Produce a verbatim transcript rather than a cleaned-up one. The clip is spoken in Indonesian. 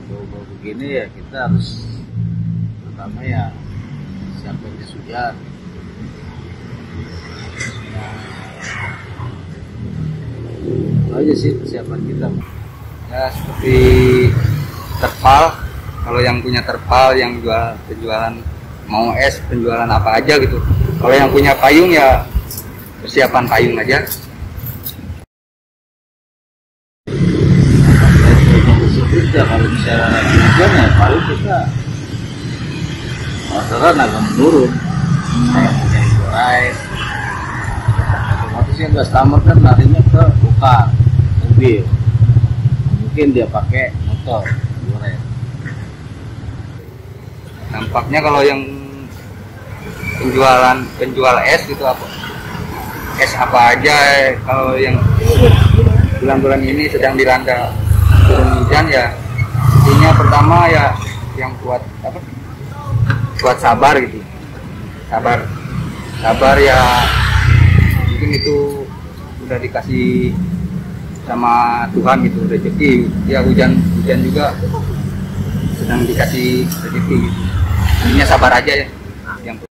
bau-bau begini ya kita harus pertama ya siapin jas hujan. Itu aja sih persiapan kita. Ya seperti terpal, kalau yang punya terpal yang jual penjualan mau es penjualan apa aja gitu. Kalau yang punya payung ya persiapan payung aja. Ya kalau misalnya hujan ya paling kita orderan agak menurun. Kayak punya rice, otomatis yang customer kan larinya ke bukan mobil, mungkin dia pakai motor goreng. Nampaknya kalau yang penjualan penjual es gitu apa es apa aja kalau yang bulan-bulan ini sedang dilanda turun hujan ya intinya pertama ya yang kuat apa kuat sabar gitu sabar sabar ya mungkin itu udah dikasih sama Tuhan gitu rezeki ya hujan hujan juga sedang dikasih rezeki gitu. Intinya sabar aja ya yang